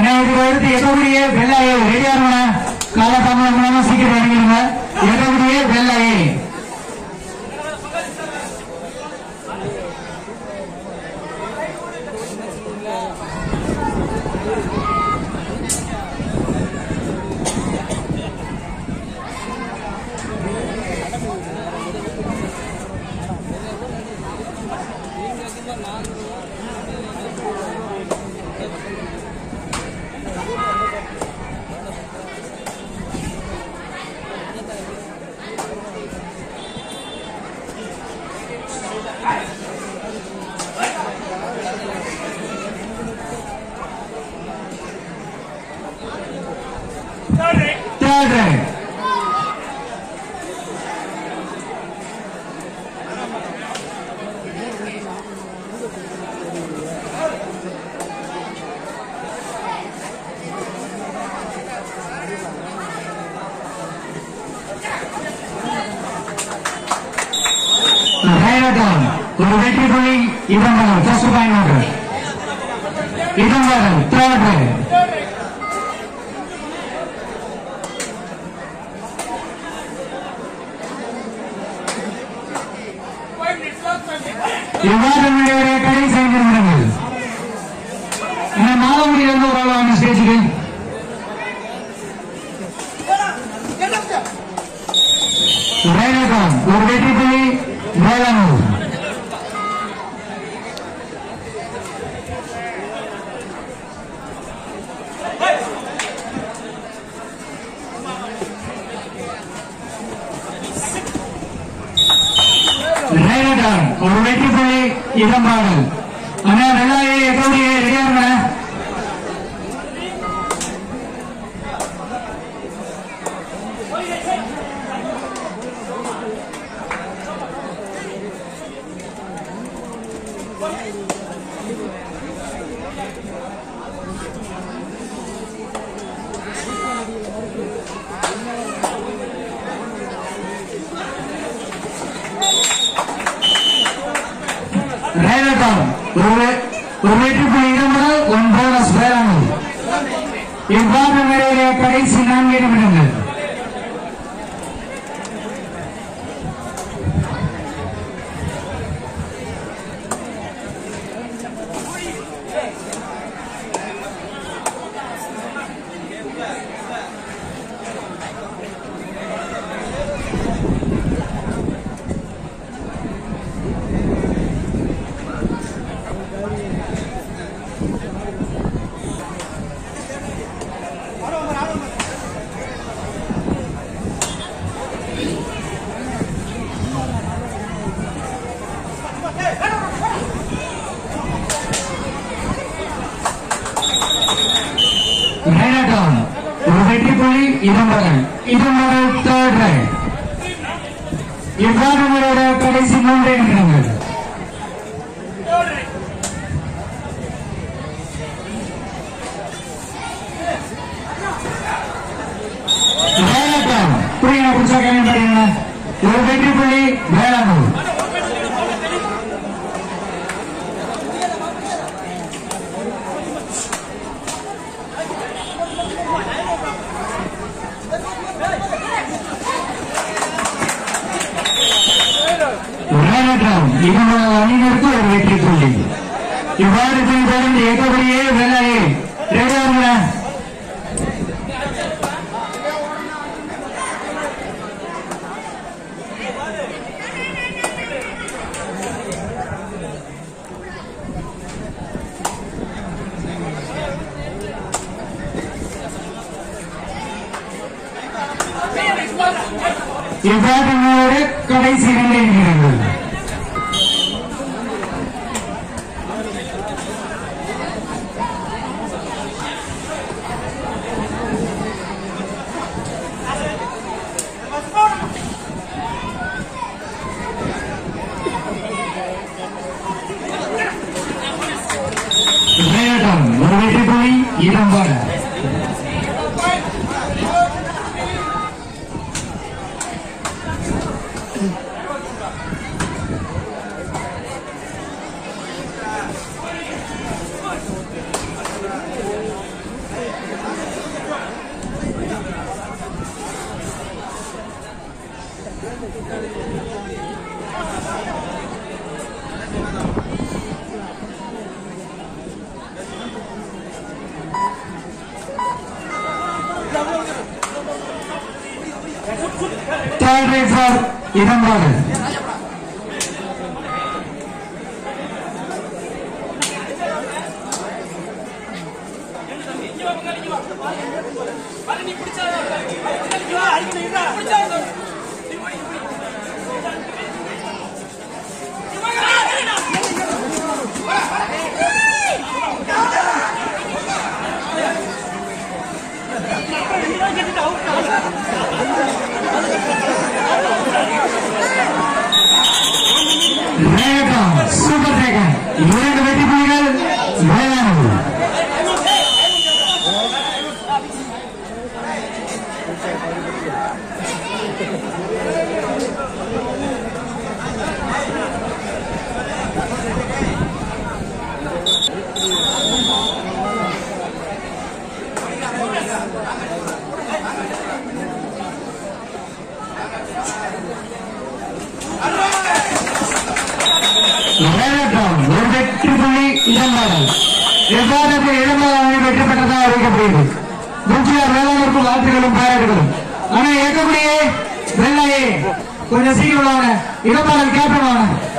அனைவருக்கு எதோடைய வெள்ளாயை ரெடியாருங்க. கால தாமதம் சீக்கிரம் இறங்கிடுங்க. எதோடைய வெள்ளாயை ஒரு வெற்றி புள்ளி இதம்பரம். ஃபர்ஸ்ட் பாயிண்ட் இதம்பரம். தேர்ட் இவ்வாறு நடைபெற கடைசி 5 நிமிடங்கள். மாதமுடியிலிருந்து ஒரு ஆள் வாங்க ஸ்டேஜுக்கு. ஒரு வெற்றி புள்ளி வேளாண். ஒரு வெற்றி புள்ளி இதம்பாடல். ஆனா வெள்ளாயை எதோடைய ரெடியாருங்க. ஒரு வெற்றி புள்ளி இடம்பெற 1 போனஸ் வேளாண். இவ்வாறு நிறைவேறிய கடைசி 4 நிமிடங்கள். ஒரு வெற்றி புள்ளி இதம்பரம். இதம்பரம் தேர்ட் ரைட். இவ்வாறு நம்மளோட கடைசி 3 நிமிடங்கள். புரியுங்க புதுசா கேள்வி பாருங்க. ஒரு வெற்றி புள்ளி வேளாண். அணியினருக்கு ஒரு வெற்றி புள்ளி. இவ்வாறு தொடர்ந்து எதோடைய வெள்ளாயை ரெடியாருங்க. இவ்வாறு கடைசி 2 நிமிடங்கள். ஒரு வெற்றி புள்ளி Ithampadal. Third rate for Idambal. Super Dragon. இரண்டு வெற்றி புள்ளிகள் வேளாண். ஒரு வெற்றி புள்ளி இடம்பாடல் எவ்வாறு இடம்பாடல் வெற்றி பெற்றதாக அறிவிக்கப்படுகிறது. முக்கியார் வேளாண்மைக்கு வாழ்த்துக்களும் பாராட்டுகளும். ஆனா இயக்கக்கூடிய வெள்ளையே கொஞ்சம் சீக்கிரம் இடம்பாடல் கேப்டன்